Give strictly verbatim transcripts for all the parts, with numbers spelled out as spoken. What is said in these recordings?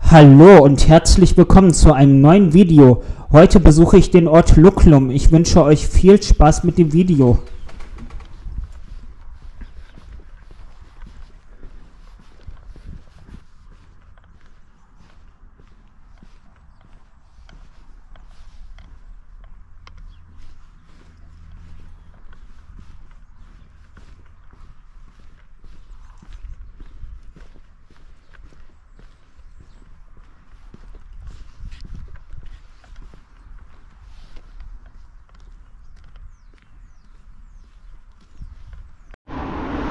Hallo und herzlich willkommen zu einem neuen Video. Heute besuche ich den Ort Lucklum. Ich wünsche euch viel Spaß mit dem Video.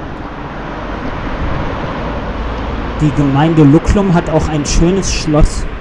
Die Gemeinde Lucklum hat auch ein schönes Schloss.